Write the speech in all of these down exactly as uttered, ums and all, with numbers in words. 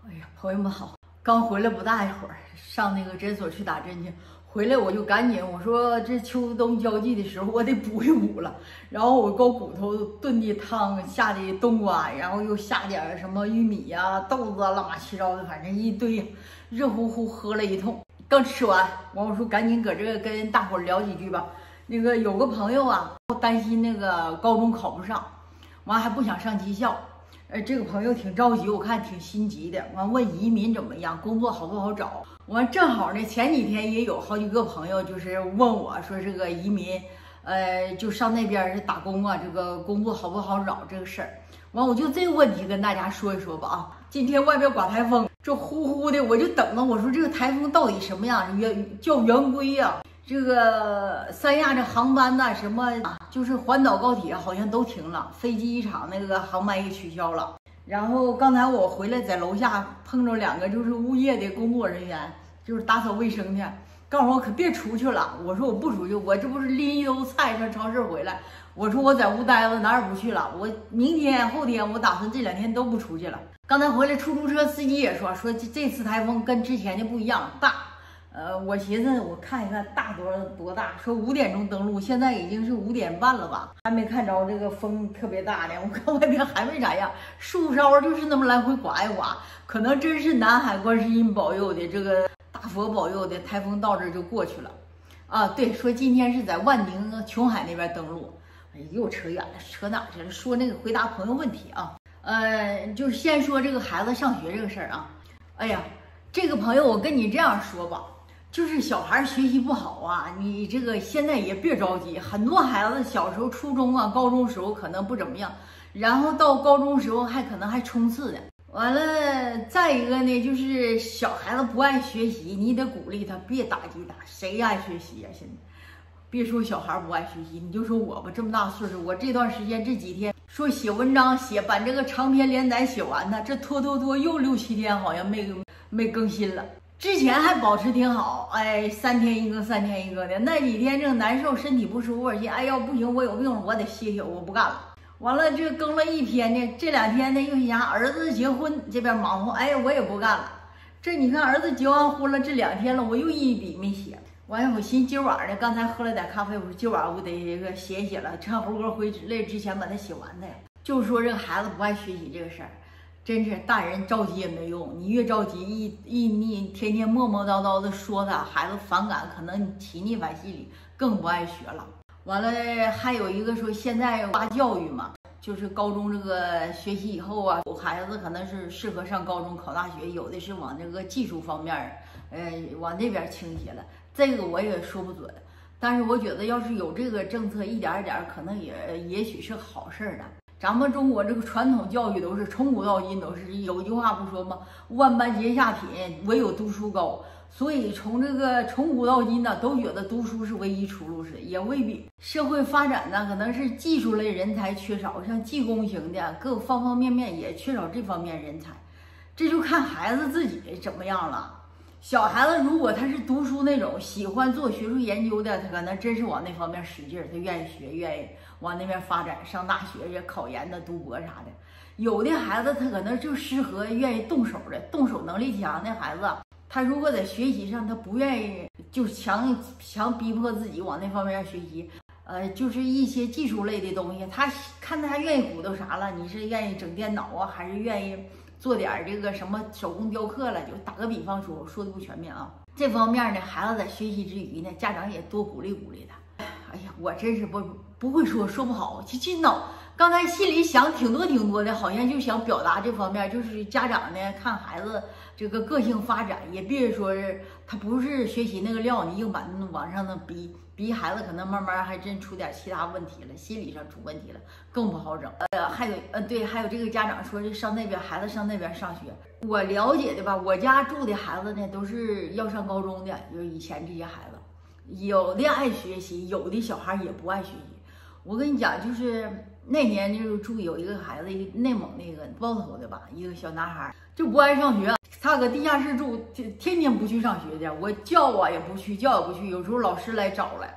哎呀，朋友们好，刚回来不大一会儿，上那个诊所去打针去，回来我就赶紧我说这秋冬交际的时候我得补一补了，然后我高骨头炖的汤，下的冬瓜，然后又下点什么玉米呀、啊、豆子啊，乱七八糟的，反正一堆，热乎乎喝了一通。刚吃完，完我说赶紧搁这个跟大伙聊几句吧。那个有个朋友啊，担心那个高中考不上，完还不想上技校。呃，这个朋友挺着急，我看挺心急的。完问移民怎么样，工作好不好找？完正好呢，前几天也有好几个朋友就是问我说这个移民，呃，就上那边是打工啊，这个工作好不好找这个事儿。完我就这个问题跟大家说一说吧啊。今天外边刮台风，这呼呼的，我就等着我说这个台风到底什么样？圆叫圆规呀、啊。这个三亚这航班呐、啊，什么就是环岛高铁好像都停了，飞机一场那个航班也取消了。然后刚才我回来在楼下碰着两个就是物业的工作人员，就是打扫卫生的，告诉我可别出去了。我说我不出去，我这不是拎一兜菜上超市回来。我说我在屋待着哪儿也不去了，我明天后天我打算这两天都不出去了。刚才回来出租车司机也说说这这次台风跟之前的不一样大。呃，我寻思我看一看大多多大，说五点钟登陆，现在已经是五点半了吧，还没看着这个风特别大呢。我看外边还没咋样，树梢就是那么来回刮一刮，可能真是南海观世音保佑的，这个大佛保佑的，台风到这就过去了。啊，对，说今天是在万宁琼海那边登陆。哎，又扯远了，扯哪去了？说那个回答朋友问题啊，呃，就是先说这个孩子上学这个事儿啊。哎呀，这个朋友我跟你这样说吧。就是小孩学习不好啊，你这个现在也别着急。很多孩子小时候初中啊、高中时候可能不怎么样，然后到高中时候还可能还冲刺呢。完了，再一个呢，就是小孩子不爱学习，你得鼓励他，别打击他。谁爱学习呀、啊？现在别说小孩不爱学习，你就说我吧，这么大岁数，我这段时间这几天说写文章写，把这个长篇连载写完呢，这拖拖拖又六七天，好像没没更新了。之前还保持挺好，哎，三天一个，三天一个的。那几天正难受，身体不舒服，而且哎呦不行，我有病了，我得歇歇，我不干了。完了，这更了一天呢，这两天呢又想儿子结婚，这边忙活，哎，我也不干了。这你看儿子结完婚了，这两天了，我又一笔没写。完了，我寻今晚呢，刚才喝了点咖啡，我说今晚我得这个写一写了，趁猴哥回来之前把它写完的。就说这个孩子不爱学习这个事儿。真是大人着急也没用，你越着急一一你天天磨磨叨叨的说他，孩子反感，可能起逆反心理，更不爱学了。完了还有一个说现在大教育嘛，就是高中这个学习以后啊，有孩子可能是适合上高中考大学，有的是往这个技术方面，呃，往那边倾斜了。这个我也说不准，但是我觉得要是有这个政策，一点一点可能也也许是好事呢。咱们中国这个传统教育都是从古到今都是有句话不说吗？万般皆下品，唯有读书高。所以从这个从古到今呢，都觉得读书是唯一出路，是也未必。社会发展呢，可能是技术类人才缺少，像技工型的各方方面面也缺少这方面人才。这就看孩子自己怎么样了。小孩子如果他是读书那种喜欢做学术研究的，他可能真是往那方面使劲儿，他愿意学，愿意往那边发展，上大学也考研的、读博啥的。有的孩子他可能就适合愿意动手的，动手能力强的孩子，他如果在学习上他不愿意，就强强逼迫自己往那方面学习，呃，就是一些技术类的东西，他看他愿意鼓捣啥了，你是愿意整电脑啊，还是愿意做点这个什么手工雕刻了？就打个比方说，我说的不全面啊。这方面呢，孩子在学习之余呢，家长也多鼓励鼓励他。哎呀，我真是不不会说，说不好。其实脑刚才心里想挺多挺多的，好像就想表达这方面，就是家长呢看孩子这个个性发展，也别说是他不是学习那个料，你硬把那往上那逼逼孩子，可能慢慢还真出点其他问题了，心理上出问题了，更不好整。呃，还有呃对，还有这个家长说是上那边孩子上那边上学，我了解的吧，我家住的孩子呢都是要上高中的，就是以前这些孩子。有的爱学习，有的小孩也不爱学习。我跟你讲，就是那年就是住有一个孩子，内蒙那个包头的吧，一个小男孩就不爱上学，他搁地下室住，天天不去上学去，我叫啊也不去，叫也不去，有时候老师来找来。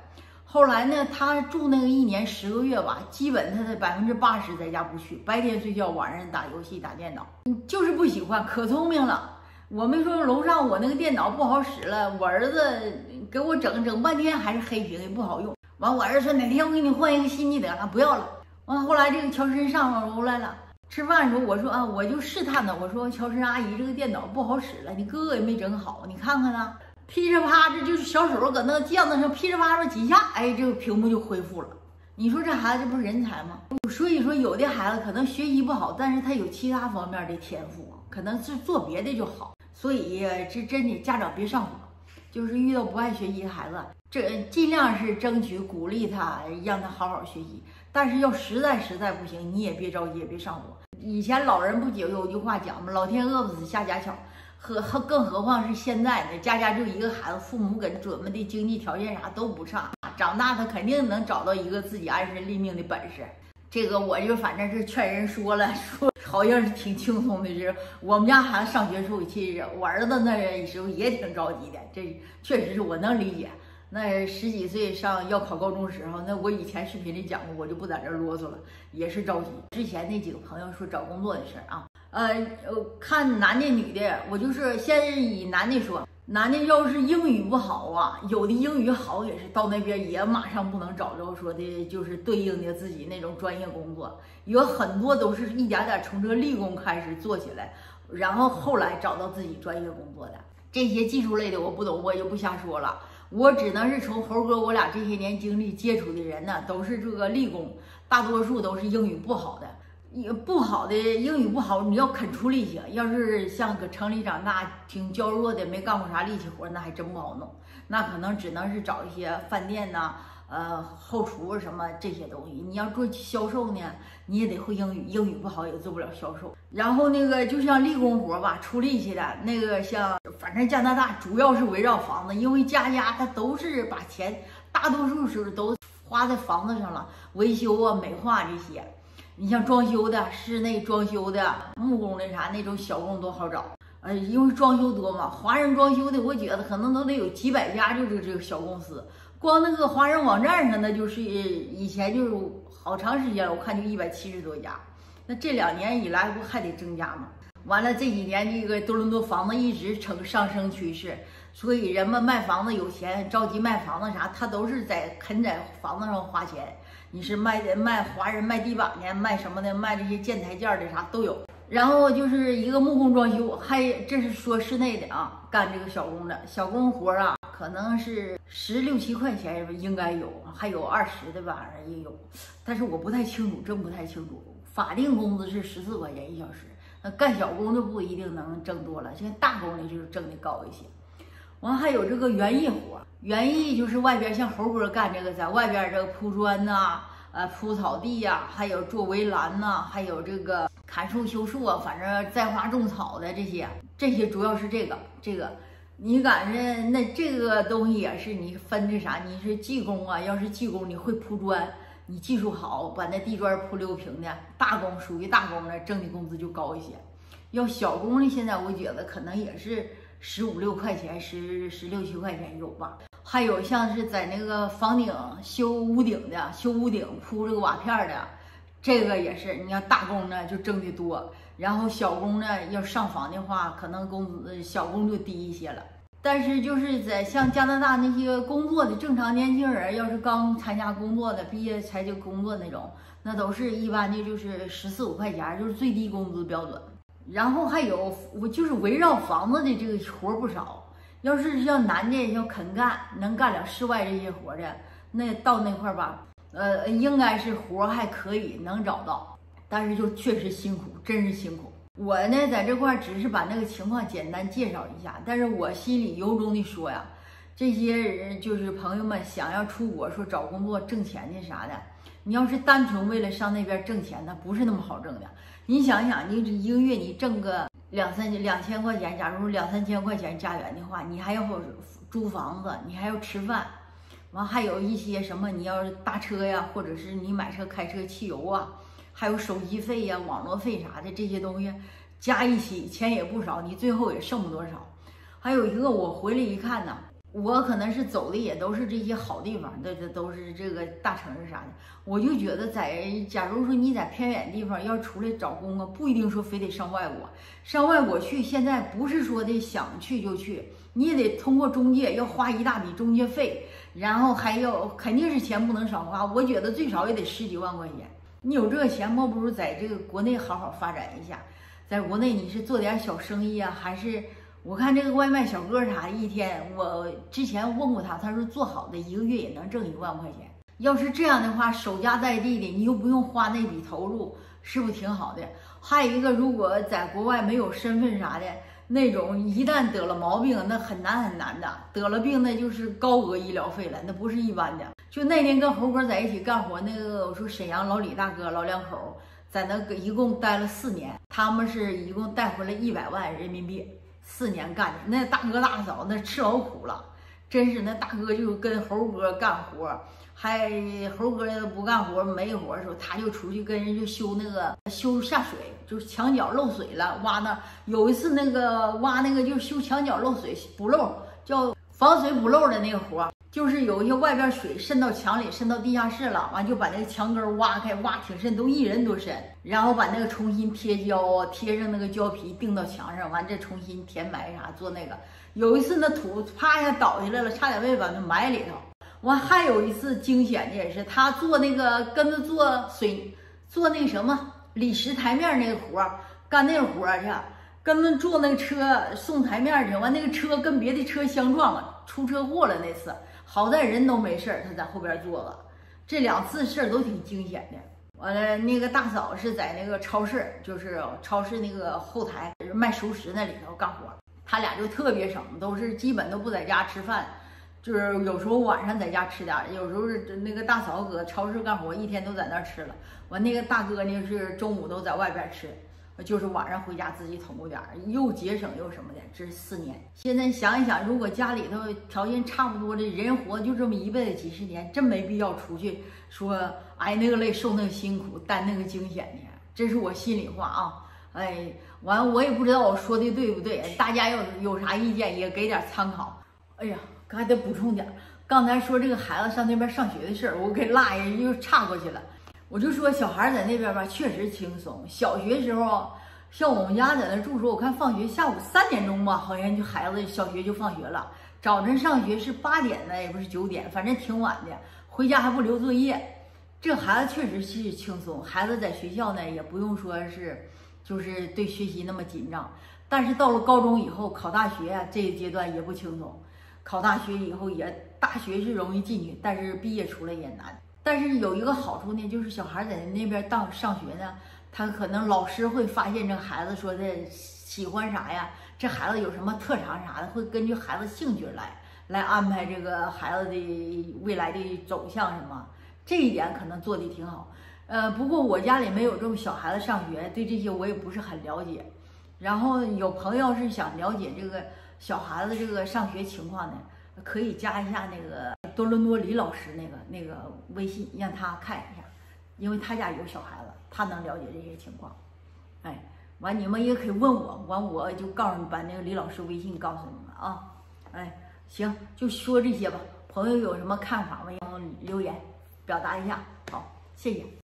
后来呢，他住那个一年十个月吧，基本他的百分之八十在家不去，白天睡觉，晚上打游戏打电脑，就是不喜欢，可聪明了。我没说楼上我那个电脑不好使了，我儿子给我整整半天还是黑屏，也不好用。完，我儿子说哪天我给你换一个新的得了，不要了。完后来这个乔申上楼来了，吃饭的时候我说啊，我就试探他，我说乔申阿姨这个电脑不好使了，你哥哥也没整好，你看看呢。噼里啪，这就是小手搁那个键子上噼里啪啦几下，哎，这个屏幕就恢复了。你说这孩子这不是人才吗？所以说有的孩子可能学习不好，但是他有其他方面的天赋，可能是做别的就好。所以这真的家长别上火，就是遇到不爱学习的孩子，这尽量是争取鼓励他，让他好好学习。但是要实在实在不行，你也别着急，也别上火。以前老人不就有句话讲吗？老天饿不死瞎家巧。何更何况是现在呢？家家就一个孩子，父母给准备的经济条件啥都不差，长大他肯定能找到一个自己安身立命的本事。这个我就反正是劝人说了，说好像是挺轻松的。是我们家孩子上学时候，其实我儿子那时候也挺着急的，这确实是我能理解。那十几岁上要考高中时候，那我以前视频里讲过，我就不在这啰嗦了，也是着急。之前那几个朋友说找工作的事啊。呃，看男的女的，我就是先以男的说，男的要是英语不好啊，有的英语好也是到那边也马上不能找着说的就是对应的自己那种专业工作，有很多都是一点点从这个理工开始做起来，然后后来找到自己专业工作的。这些技术类的我不懂，我就不瞎说了，我只能是从猴哥我俩这些年经历接触的人呢，都是这个理工，大多数都是英语不好的。不好的英语不好，你要肯出力气。要是像搁城里长大，挺娇弱的，没干过啥力气活，那还真不好弄。那可能只能是找一些饭店呐、呃后厨什么这些东西。你要做销售呢，你也得会英语，英语不好也做不了销售。然后那个就像力工活吧，出力气的那个像，反正加拿大主要是围绕房子，因为家家他都是把钱，大多数时候都花在房子上了，维修啊、美化这些。你像装修的、室内装修的、木工的啥那种小工多好找，呃，因为装修多嘛，华人装修的，我觉得可能都得有几百家，就这这个小公司，光那个华人网站上那就是以前就是好长时间了，我看就一百七十多家，那这两年以来不还得增加吗？完了这几年这个多伦多房子一直呈上升趋势，所以人们卖房子有钱，着急卖房子啥，他都是在肯在房子上花钱。你是卖的卖华人卖地板的，卖什么的，卖这些建材件的啥都有。然后就是一个木工装修，还这是说室内的啊，干这个小工的小工活啊，可能是十六七块钱应该有，还有二十的吧也有，但是我不太清楚，真不太清楚。法定工资是十四块钱一小时，那干小工就不一定能挣多了，现在大工的就是挣的高一些。完还有这个园艺活，园艺就是外边像猴哥干这个，在外边这个铺砖呐、呃铺草地呀、啊，还有做围栏呐、啊，还有这个砍树修树啊，反正栽花种草的这些，这些主要是这个这个。你赶上那这个东西也是你分的啥？你是技工啊，要是技工你会铺砖，你技术好，把那地砖铺六平的，大工属于大工的，挣的工资就高一些。要小工的，现在我觉得可能也是十五六块钱，十十六七块钱有吧。还有像是在那个房顶修屋顶的，修屋顶铺这个瓦片的，这个也是。你要大工呢就挣得多，然后小工呢要上房的话，可能工资小工就低一些了。但是就是在像加拿大那些工作的正常年轻人，要是刚参加工作的，毕业才就工作那种，那都是一般的就是十四五块钱，就是最低工资标准。然后还有我就是围绕房子的这个活不少，要是像男的要肯干，能干了室外这些活的，那到那块吧，呃，应该是活还可以能找到，但是就确实辛苦，真是辛苦。我呢在这块只是把那个情况简单介绍一下，但是我心里由衷的说呀，这些人就是朋友们想要出国说找工作挣钱的啥的，你要是单纯为了上那边挣钱，那不是那么好挣的。你想想，你这一个月你挣个两三两千块钱，假如两三千块钱加元的话，你还要租房子，你还要吃饭，完还有一些什么，你要搭车呀，或者是你买车开车汽油啊，还有手机费呀、网络费啥的这些东西加一起，钱也不少，你最后也剩不多少。还有一个我回来一看呢， 我可能是走的也都是这些好地方，这这都是这个大城市啥的。我就觉得在，假如说你在偏远地方要出来找工啊，不一定说非得上外国，上外国去现在不是说的想去就去，你也得通过中介，要花一大笔中介费，然后还要肯定是钱不能少花，我觉得最少也得十几万块钱。你有这个钱，莫不如在这个国内好好发展一下。在国内你是做点小生意啊，还是？我看这个外卖小哥啥，一天我之前问过他，他说做好的一个月也能挣一万块钱。要是这样的话，守家在地的，你又不用花那笔投入，是不是挺好的？还有一个，如果在国外没有身份啥的那种，一旦得了毛病，那很难很难的。得了病那就是高额医疗费了，那不是一般的。就那天跟猴哥在一起干活，那个我说沈阳老李大哥老两口在那个一共待了四年，他们是一共带回来一百万人民币。四年干的那大哥大嫂那吃老苦了，真是那大哥就跟猴哥干活，还猴哥不干活没活的时候，他就出去跟人就修那个修下水，就是墙角漏水了，挖那有一次那个挖那个就是修墙角漏水补漏，叫防水补漏的那个活，就是有一些外边水渗到墙里，渗到地下室了，完就把那个墙根挖开，挖挺深，都一人多深，然后把那个重新贴胶啊，贴上那个胶皮钉到墙上，完这重新填埋啥做那个。有一次那土啪一下倒下来了，差点没把它埋里头。完还有一次惊险的也是，他做那个跟着做水做那什么理石台面那个活，干那个活去。跟着坐那个车送台面去，完那个车跟别的车相撞了，出车祸了那次。好在人都没事儿，他在后边坐了。这两次事儿都挺惊险的。完了，那个大嫂是在那个超市，就是超市那个后台卖熟食那里头干活。他俩就特别省，都是基本都不在家吃饭，就是有时候晚上在家吃点，有时候是那个大嫂搁超市干活，一天都在那儿吃了。完那个大哥呢是中午都在外边吃。就是晚上回家自己捅咕点儿，又节省又什么的，这是四年。现在想一想，如果家里头条件差不多的人活就这么一辈子几十年，真没必要出去说挨那个累、受那个辛苦、担那个惊险的。这是我心里话啊。哎，完我也不知道我说的对不对，大家要有啥意见也给点参考。哎呀，还得补充点，刚才说这个孩子上那边上学的事儿，我给落下又岔过去了。我就说小孩在那边吧，确实轻松。小学时候，像我们家在那住时候，我看放学下午三点钟吧，好像就孩子小学就放学了。早晨上学是八点呢，也不是九点，反正挺晚的。回家还不留作业，这孩子确实是轻松。孩子在学校呢，也不用说是就是对学习那么紧张。但是到了高中以后，考大学啊，这一阶段也不轻松。考大学以后也，大学是容易进去，但是毕业出来也难。但是有一个好处呢，就是小孩在那边当上学呢，他可能老师会发现这个孩子说的喜欢啥呀，这孩子有什么特长啥的，会根据孩子兴趣来来安排这个孩子的未来的走向什么，这一点可能做的挺好。呃，不过我家里没有这种小孩子上学，对这些我也不是很了解。然后有朋友是想了解这个小孩子这个上学情况的，可以加一下那个多伦多李老师那个那个微信，让他看一下，因为他家有小孩子，他能了解这些情况。哎，完你们也可以问我，完我就告诉你，把那个李老师微信告诉你们啊。哎，行，就说这些吧。朋友有什么看法吗？然后留言表达一下。好，谢谢。